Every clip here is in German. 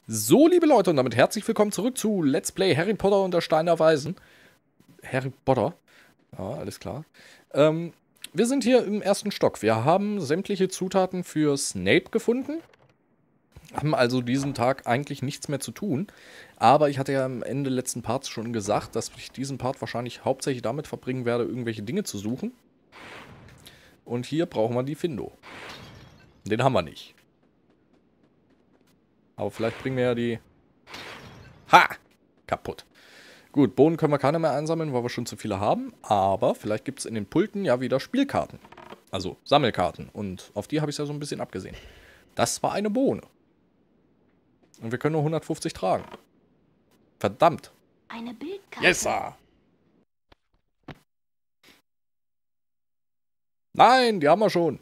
So, liebe Leute, und damit herzlich willkommen zurück zu Let's Play Harry Potter und der Stein der Weisen. Harry Potter. Ja, alles klar. Wir sind hier im ersten Stock. Wir haben sämtliche Zutaten für Snape gefunden. Haben also diesen Tag eigentlich nichts mehr zu tun. Aber ich hatte ja am Ende letzten Parts schon gesagt, dass ich diesen Part wahrscheinlich hauptsächlich damit verbringen werde, irgendwelche Dinge zu suchen. Und hier brauchen wir die Findo. Den haben wir nicht. Aber vielleicht bringen wir ja die... Ha! Kaputt. Gut, Bohnen können wir keine mehr einsammeln, weil wir schon zu viele haben. Aber vielleicht gibt es in den Pulten ja wieder Spielkarten. Also Sammelkarten. Und auf die habe ich ja so ein bisschen abgesehen. Das war eine Bohne. Und wir können nur 150 tragen. Verdammt. Eine Bildkarte. Yes, sir. Nein, die haben wir schon.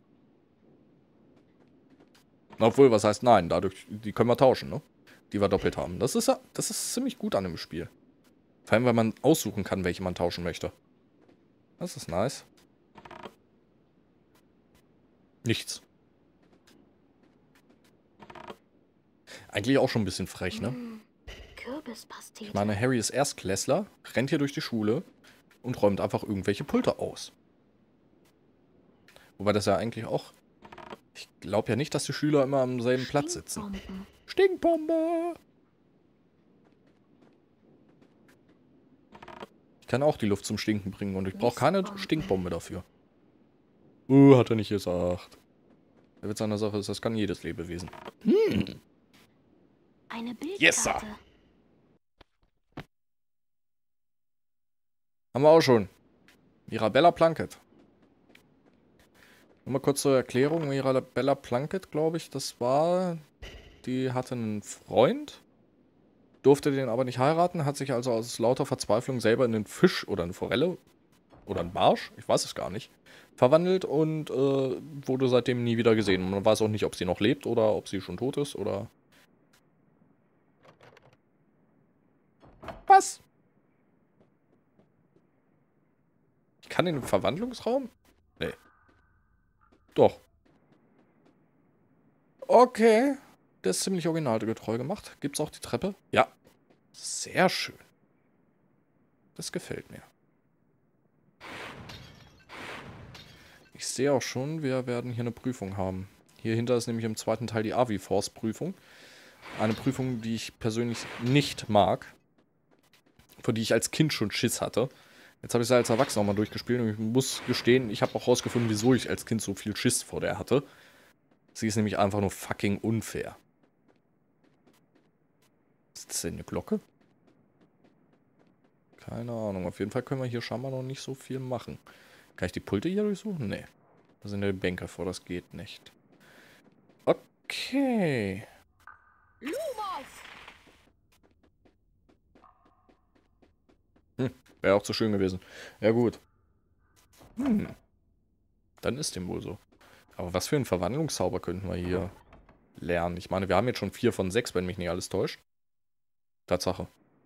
Obwohl, was heißt nein? Dadurch, die können wir tauschen, ne? Die wir doppelt haben. Das ist ziemlich gut an dem Spiel. Vor allem, weil man aussuchen kann, welche man tauschen möchte. Das ist nice. Nichts. Eigentlich auch schon ein bisschen frech, ne? Kürbispastete. Ich meine, Harry ist Erstklässler, rennt hier durch die Schule und räumt einfach irgendwelche Pulte aus. Wobei das ja eigentlich auch... Ich glaube ja nicht, dass die Schüler immer am selben Platz sitzen. Stinkbombe! Ich kann auch die Luft zum Stinken bringen und ich brauche keine Stinkbombe dafür. Hat er nicht gesagt. Der Witz an der Sache ist, das kann jedes Lebewesen. Eine Bildkarte. Yes, sir. Haben wir auch schon. Mirabella Plunkett. Nur mal kurz zur Erklärung. Mirabella Plunkett, glaube ich, das war... Die hatte einen Freund, durfte den aber nicht heiraten, hat sich also aus lauter Verzweiflung selber in einen Fisch oder eine Forelle oder einen Barsch, ich weiß es gar nicht, verwandelt und wurde seitdem nie wieder gesehen. Man weiß auch nicht, ob sie noch lebt oder ob sie schon tot ist oder... Was? Ich kann in den Verwandlungsraum? Nee. Doch. Okay. Der ist ziemlich originalgetreu gemacht. Gibt's auch die Treppe? Ja. Sehr schön. Das gefällt mir. Ich sehe auch schon, wir werden hier eine Prüfung haben. Hier hinter ist nämlich im zweiten Teil die Aviforce-Prüfung. Eine Prüfung, die ich persönlich nicht mag. Vor die ich als Kind schon Schiss hatte. Jetzt habe ich sie als Erwachsener mal durchgespielt und ich muss gestehen, ich habe auch rausgefunden, wieso ich als Kind so viel Schiss vor der hatte. Sie ist nämlich einfach nur fucking unfair. Ist das denn eine Glocke? Keine Ahnung. Auf jeden Fall können wir hier scheinbar noch nicht so viel machen. Kann ich die Pulte hier durchsuchen? Nee. Da sind ja die Bänke vor, das geht nicht. Okay. Lumos! Wäre auch zu schön gewesen. Ja gut. Dann ist dem wohl so. Aber was für einen Verwandlungszauber könnten wir hier lernen? Ich meine, wir haben jetzt schon 4 von 6, wenn mich nicht alles täuscht. Tatsache.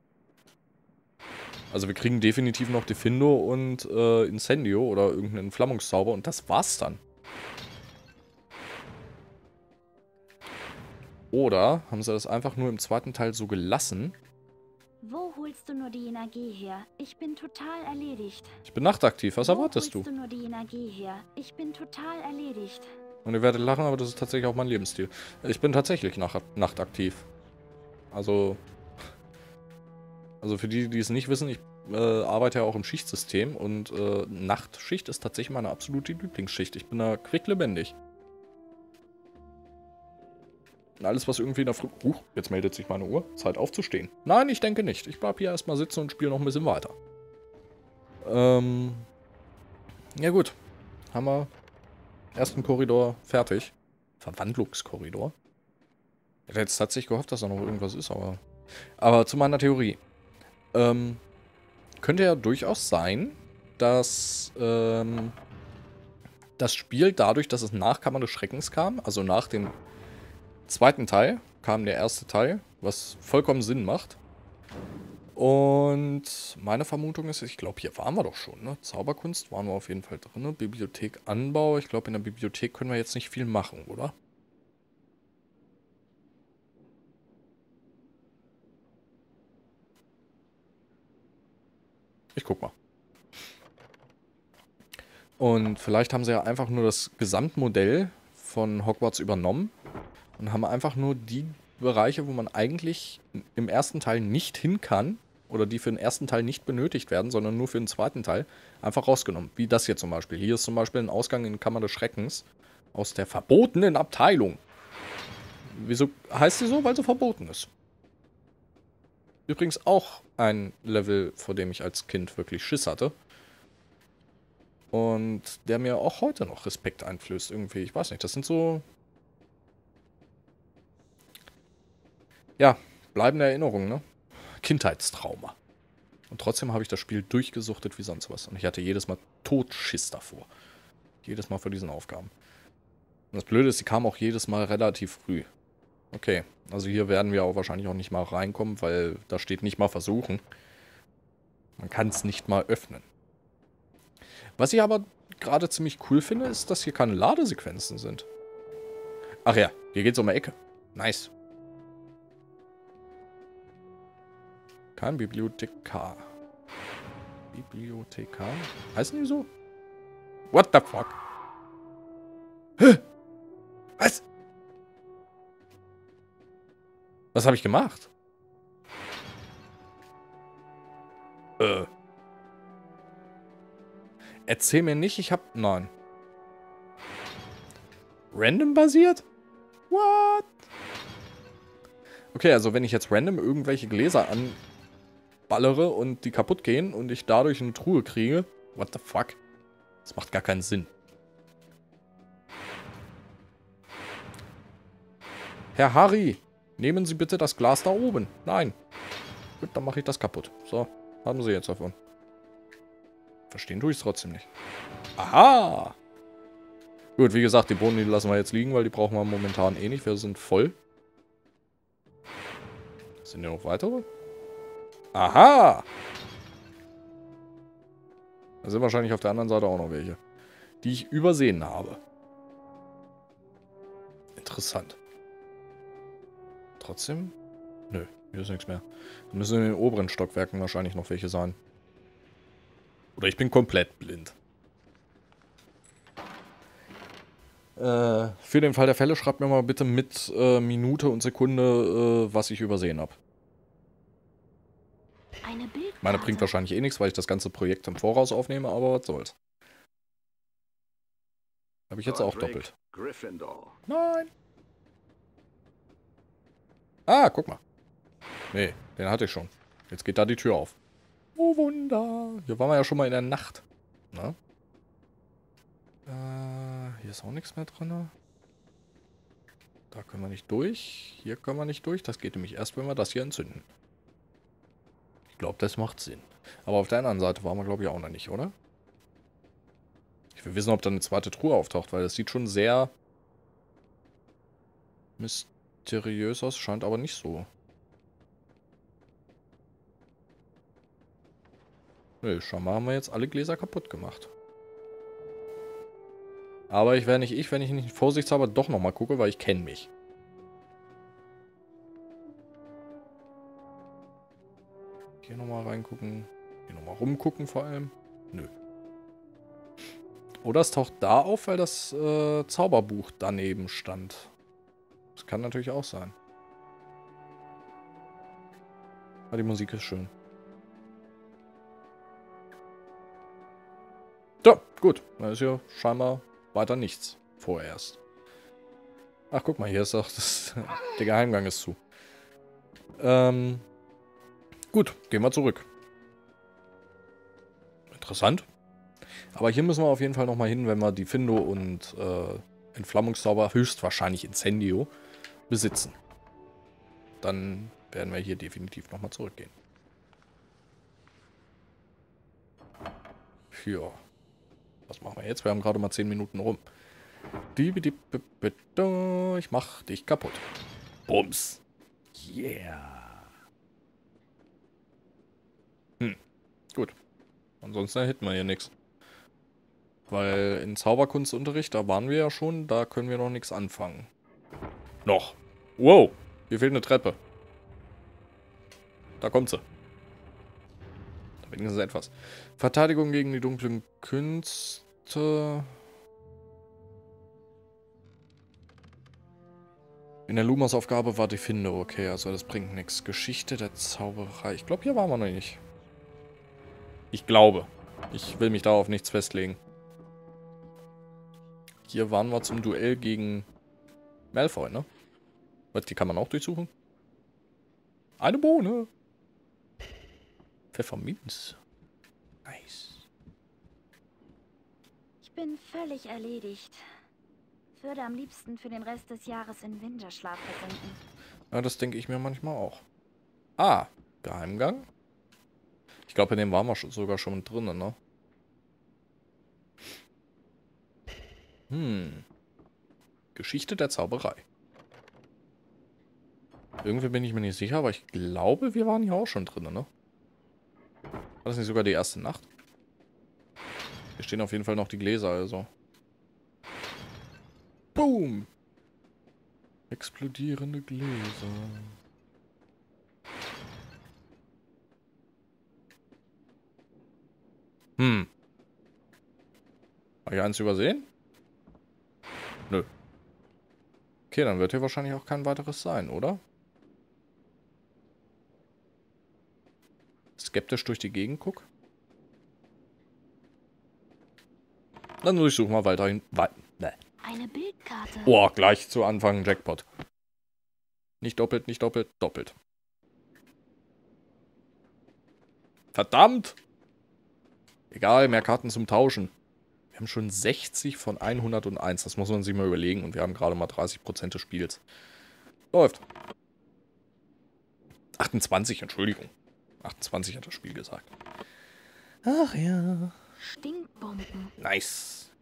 Also wir kriegen definitiv noch Diffindo und Incendio oder irgendeinen Entflammungszauber und das war's dann. Oder haben sie das einfach nur im zweiten Teil so gelassen? Wo holst du nur die Energie her? Ich bin total erledigt. Ich bin nachtaktiv, was erwartest Wo du? holst du nur die Energie her? Ich bin total erledigt. Und ihr werdet lachen, aber das ist tatsächlich auch mein Lebensstil. Ich bin tatsächlich nachtaktiv. Also für die, die es nicht wissen, ich arbeite ja auch im Schichtsystem und Nachtschicht ist tatsächlich meine absolute Lieblingsschicht. Ich bin da quicklebendig. Und alles, was irgendwie in der Früh... jetzt meldet sich meine Uhr. Zeit aufzustehen. Nein, ich denke nicht. Ich bleib hier erstmal sitzen und spiele noch ein bisschen weiter. Ja gut. Haben wir ersten Korridor fertig. Verwandlungskorridor. Ich hätte jetzt tatsächlich gehofft, dass da noch irgendwas ist, aber zu meiner Theorie. Könnte ja durchaus sein, dass das Spiel dadurch, dass es nach Kammer des Schreckens kam, also nach dem zweiten Teil, kam der erste Teil, was vollkommen Sinn macht. Und meine Vermutung ist, ich glaube, hier waren wir doch schon, ne? Zauberkunst waren wir auf jeden Fall drin. Bibliothek Anbau. Ich glaube, in der Bibliothek können wir jetzt nicht viel machen, oder? Guck mal. Und vielleicht haben sie ja einfach nur das Gesamtmodell von Hogwarts übernommen und haben einfach nur die Bereiche, wo man eigentlich im ersten Teil nicht hin kann oder die für den ersten Teil nicht benötigt werden, sondern nur für den zweiten Teil, einfach rausgenommen. Wie das hier zum Beispiel. Hier ist zum Beispiel ein Ausgang in Kammer des Schreckens aus der verbotenen Abteilung. Wieso heißt sie so? Weil sie verboten ist. Übrigens auch ein Level, vor dem ich als Kind wirklich Schiss hatte. Und der mir auch heute noch Respekt einflößt irgendwie. Ich weiß nicht, das sind so... Ja, bleibende Erinnerungen, ne? Kindheitstrauma. Und trotzdem habe ich das Spiel durchgesuchtet wie sonst was. Und ich hatte jedes Mal Totschiss davor. Jedes Mal vor diesen Aufgaben. Und das Blöde ist, sie kamen auch jedes Mal relativ früh. Okay, also hier werden wir auch wahrscheinlich auch nicht mal reinkommen, weil da steht nicht mal versuchen. Man kann es nicht mal öffnen. Was ich aber gerade ziemlich cool finde, ist, dass hier keine Ladesequenzen sind. Ach ja, hier geht's um eine Ecke. Nice. Kein Bibliothekar. Bibliothekar? Heißen die so? What the fuck? Hä? Was? Was habe ich gemacht? Erzähl mir nicht, ich hab... Nein. Random basiert? What? Okay, also wenn ich jetzt random irgendwelche Gläser anballere und die kaputt gehen und ich dadurch eine Truhe kriege, what the fuck? Das macht gar keinen Sinn. Herr Harry, nehmen Sie bitte das Glas da oben. Nein. Gut, dann mache ich das kaputt. So, haben Sie jetzt davon. Verstehen tue ich es trotzdem nicht. Aha! Gut, wie gesagt, die Bohnen, die lassen wir jetzt liegen, weil die brauchen wir momentan eh nicht. Wir sind voll. Sind hier noch weitere? Aha! Da sind wahrscheinlich auf der anderen Seite auch noch welche, die ich übersehen habe. Interessant. Trotzdem? Nö, hier ist nichts mehr. Da müssen in den oberen Stockwerken wahrscheinlich noch welche sein. Oder ich bin komplett blind. Für den Fall der Fälle schreibt mir mal bitte mit Minute und Sekunde, was ich übersehen habe. Meine bringt wahrscheinlich eh nichts, weil ich das ganze Projekt im Voraus aufnehme, aber was soll's. Habe ich jetzt auch doppelt. Nein. Ah, guck mal. Nee, den hatte ich schon. Jetzt geht da die Tür auf. Oh Wunder. Hier waren wir ja schon mal in der Nacht. Na? Hier ist auch nichts mehr drin. Da können wir nicht durch. Hier können wir nicht durch. Das geht nämlich erst, wenn wir das hier entzünden. Ich glaube, das macht Sinn. Aber auf der anderen Seite waren wir, glaube ich, auch noch nicht, oder? Ich will wissen, ob da eine zweite Truhe auftaucht, weil das sieht schon sehr mysteriös aus. Scheint aber nicht so. Nö, scheinbar haben wir jetzt alle Gläser kaputt gemacht. Aber ich wäre nicht ich, wenn ich nicht vorsichtshalber doch nochmal gucke, weil ich kenne mich. Hier nochmal reingucken. Hier nochmal rumgucken vor allem. Nö. Oder es taucht da auf, weil das Zauberbuch daneben stand. Das kann natürlich auch sein. Aber die Musik ist schön. So, gut. Da ist hier scheinbar weiter nichts. Vorerst. Ach, guck mal, hier ist auch das... Der Geheimgang ist zu. Gut, gehen wir zurück. Interessant. Aber hier müssen wir auf jeden Fall nochmal hin, wenn wir die Findo und Entflammungszauber, höchstwahrscheinlich Incendio, besitzen. Dann werden wir hier definitiv nochmal zurückgehen. Ja. Was machen wir jetzt? Wir haben gerade mal 10 Minuten rum. Ich mach dich kaputt. Bums. Yeah. Gut. Ansonsten hätten wir hier nichts. Weil in Zauberkunstunterricht, da waren wir ja schon, da können wir noch nichts anfangen. Noch. Wow. Hier fehlt eine Treppe. Da kommt sie. Da wenigstens etwas. Verteidigung gegen die dunklen Künste. In der Lumos-Aufgabe war die Finde. Okay, also das bringt nichts. Geschichte der Zauberei. Ich glaube, hier waren wir noch nicht. Ich glaube. Ich will mich da auf nichts festlegen. Hier waren wir zum Duell gegen Malfoy, ne? Was, die kann man auch durchsuchen? Eine Bohne. Pfefferminz. Nice. Ich bin völlig erledigt. Würde am liebsten für den Rest des Jahres in Winterschlaf versinken. Ja, das denke ich mir manchmal auch. Ah, Geheimgang. Ich glaube, in dem waren wir sogar schon drinnen, ne? Geschichte der Zauberei. Irgendwie bin ich mir nicht sicher, aber ich glaube, wir waren hier auch schon drinnen, ne? War das nicht sogar die erste Nacht? Hier stehen auf jeden Fall noch die Gläser, also. Boom! Explodierende Gläser. Habe ich eins übersehen? Nö. Okay, dann wird hier wahrscheinlich auch kein weiteres sein, oder? Skeptisch durch die Gegend guck. Dann durchsuchen wir weiterhin. Eine Bildkarte. Oh, gleich zu Anfang Jackpot. Nicht doppelt, nicht doppelt, doppelt. Verdammt! Egal, mehr Karten zum Tauschen. Wir haben schon 60 von 101. Das muss man sich mal überlegen. Und wir haben gerade mal 30% des Spiels. Läuft. 28, Entschuldigung. 28 hat das Spiel gesagt. Ach ja. Stinkbomben. Nice.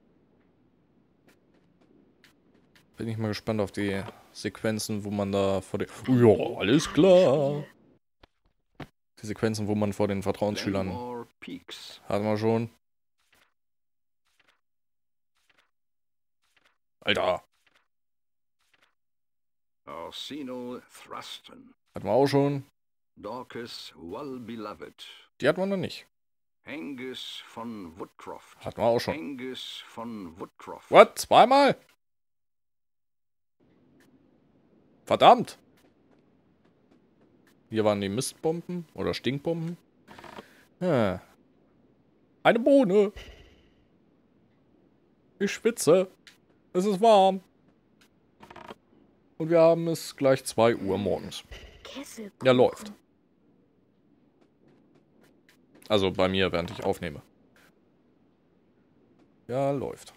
Bin ich mal gespannt auf die Sequenzen, wo man da vor den... Ja, alles klar. Die Sequenzen, wo man vor den Vertrauensschülern... Hatten wir schon. Alter. Arsino Thruston. Hatten wir auch schon. Dorcas Well-Beloved. Die hatten wir noch nicht. Angus von Woodcroft. Hatten wir auch schon. Angus von Woodcroft. Was? Zweimal? Verdammt. Hier waren die Mistbomben oder Stinkbomben. Ja. Eine Bohne. Ich schwitze. Es ist warm. Und wir haben es gleich 2 Uhr morgens. Kesselkuchen. Ja, läuft. Also bei mir, während ich aufnehme. Ja, läuft.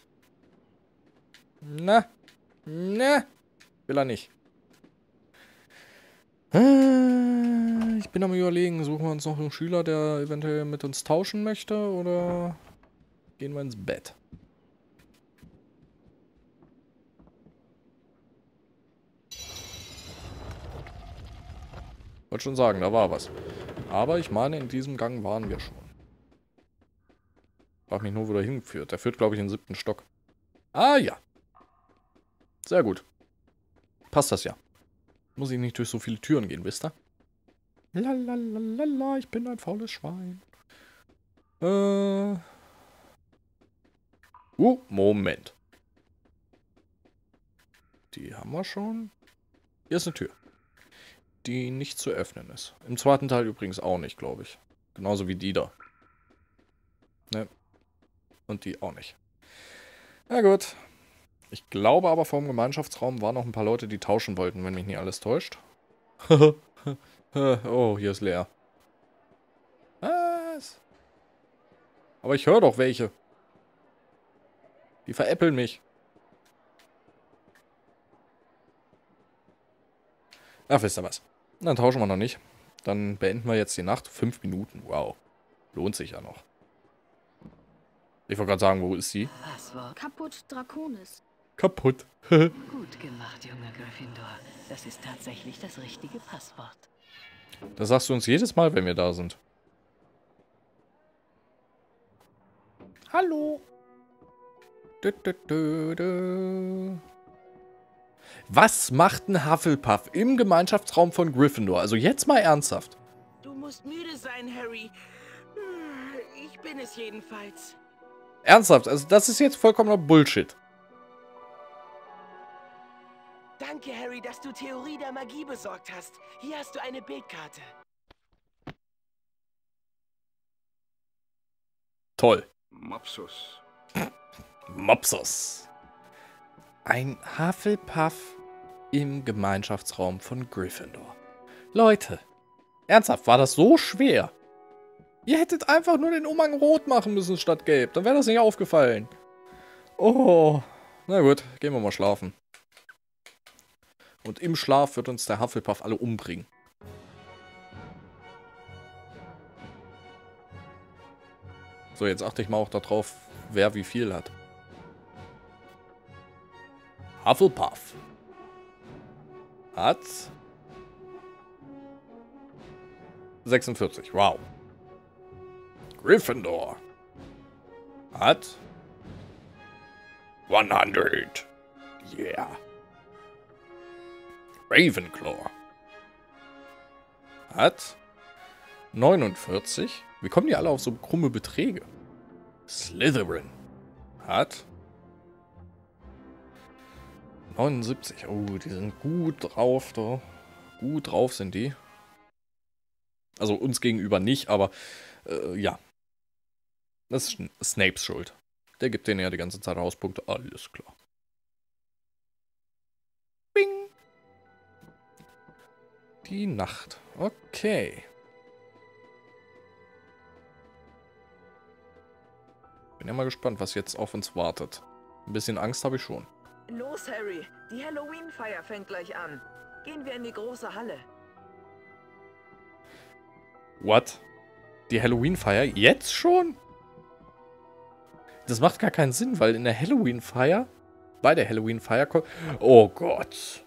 Na. Na. Will er nicht. Ich bin am Überlegen, suchen wir uns noch einen Schüler, der eventuell mit uns tauschen möchte, oder gehen wir ins Bett? Wollte schon sagen, da war was. Aber ich meine, in diesem Gang waren wir schon. Frag mich nur, wo der hinführt. Der führt, glaube ich, in den 7. Stock. Ah, ja. Sehr gut. Passt das ja. Muss ich nicht durch so viele Türen gehen, wisst ihr? Lalalala, ich bin ein faules Schwein. Moment. Die haben wir schon. Hier ist eine Tür. Die nicht zu öffnen ist. Im zweiten Teil übrigens auch nicht, glaube ich. Genauso wie die da. Ne. Und die auch nicht. Na gut. Ich glaube aber, vor dem Gemeinschaftsraum waren noch ein paar Leute, die tauschen wollten, wenn mich nicht alles täuscht. Oh, hier ist leer. Was? Aber ich höre doch welche. Die veräppeln mich. Ach, wisst ihr was? Dann tauschen wir noch nicht. Dann beenden wir jetzt die Nacht. 5 Minuten. Wow. Lohnt sich ja noch. Ich wollte gerade sagen, wo ist sie? Kaputt Draconis. Kaputt. Gut gemacht, junger Gryffindor. Das ist tatsächlich das richtige Passwort. Das sagst du uns jedes Mal, wenn wir da sind. Hallo. Was macht ein Hufflepuff im Gemeinschaftsraum von Gryffindor? Also jetzt mal ernsthaft. Du musst müde sein, Harry. Ich bin es jedenfalls. Ernsthaft, also das ist jetzt vollkommener Bullshit. Danke, Harry, dass du Theorie der Magie besorgt hast. Hier hast du eine Bildkarte. Toll. Mopsus. Mopsus. Ein Hufflepuff im Gemeinschaftsraum von Gryffindor. Leute, ernsthaft, war das so schwer? Ihr hättet einfach nur den Umhang rot machen müssen statt gelb. Dann wäre das nicht aufgefallen. Oh, na gut, gehen wir mal schlafen. Und im Schlaf wird uns der Hufflepuff alle umbringen. So, jetzt achte ich mal auch darauf, wer wie viel hat. Hufflepuff hat 46. Wow. Gryffindor hat 100. Yeah. Ravenclaw hat 49. Wie kommen die alle auf so krumme Beträge? Slytherin hat 79. Oh, die sind gut drauf, da. Gut drauf sind die. Also uns gegenüber nicht, aber ja. Das ist Snapes Schuld. Der gibt denen ja die ganze Zeit Hauspunkte. Alles klar. Bing. Die Nacht. Okay. Bin ja mal gespannt, was jetzt auf uns wartet. Ein bisschen Angst habe ich schon. Los, Harry. Die Halloween-Feier fängt gleich an. Gehen wir in die große Halle. What? Die Halloween-Feier? Jetzt schon? Das macht gar keinen Sinn, weil in der Halloween-Feier... Bei der Halloween-Feier kommt... Oh Gott.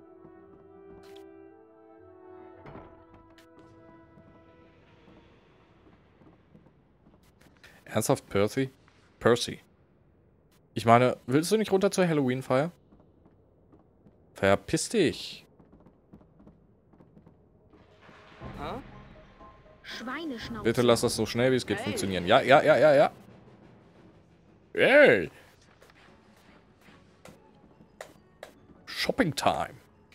Ernsthaft, Percy? Percy. Ich meine, willst du nicht runter zur Halloween-Feier? Verpiss dich. Schweineschnauze. Bitte lass das so schnell wie es geht funktionieren. Ja, ja, ja, ja, ja. Hey. Shopping Time.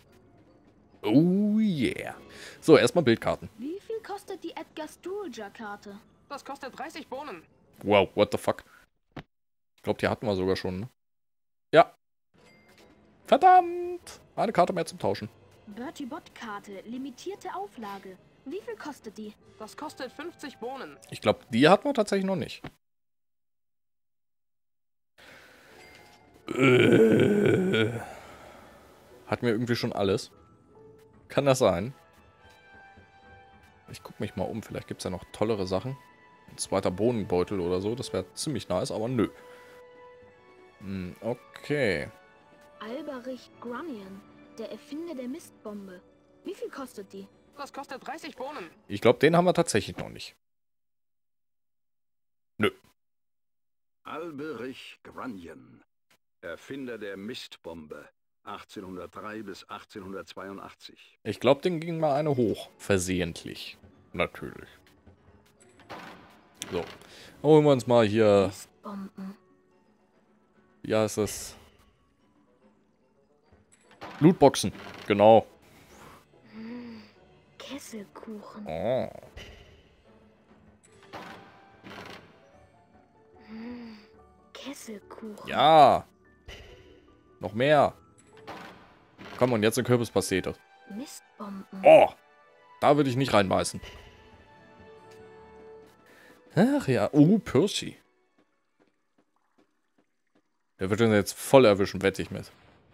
Oh yeah. So, erstmal Bildkarten. Wie viel kostet die Edgar Scrooger-Karte? Das kostet 30 Bohnen. Wow, what the fuck? Ich glaube, die hatten wir sogar schon, ne? Ja. Verdammt. Eine Karte mehr zum Tauschen. Bertie Bott-Karte, limitierte Auflage. Wie viel kostet die? Das kostet 50 Bohnen. Ich glaube, die hatten wir tatsächlich noch nicht. Hatten wir irgendwie schon alles? Kann das sein? Ich gucke mich mal um. Vielleicht gibt es ja noch tollere Sachen. Ein zweiter Bohnenbeutel oder so. Das wäre ziemlich nice, aber nö. Okay. Alberich Grunion, der Erfinder der Mistbombe. Wie viel kostet die? Das kostet 30 Bohnen. Ich glaube, den haben wir tatsächlich noch nicht. Nö. Alberich Grunion, Erfinder der Mistbombe, 1803 bis 1882. Ich glaube, den ging mal eine hoch. Versehentlich. Natürlich. So. Holen wir uns mal hier... Mistbomben. Wie heißt es? Lootboxen. Genau. Kesselkuchen. Oh. Kesselkuchen. Ja. Noch mehr. Komm, und jetzt eine Kürbispastete. Mistbomben. Oh. Da würde ich nicht reinbeißen. Ach ja. Oh, Percy. Der wird uns jetzt voll erwischen, wette ich mit.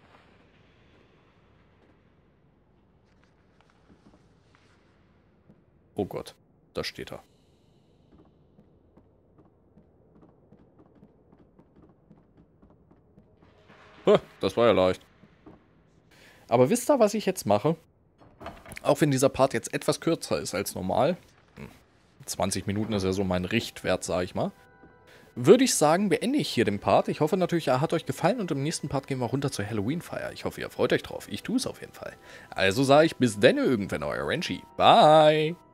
Oh Gott. Da steht er. Das war ja leicht. Aber wisst ihr, was ich jetzt mache? Auch wenn dieser Part jetzt etwas kürzer ist als normal. 20 Minuten ist ja so mein Richtwert, sag ich mal. Würde ich sagen, beende ich hier den Part. Ich hoffe natürlich, er hat euch gefallen und im nächsten Part gehen wir runter zur Halloween-Feier. Ich hoffe, ihr freut euch drauf. Ich tue es auf jeden Fall. Also sage ich bis dann irgendwann, euer Renchi. Bye!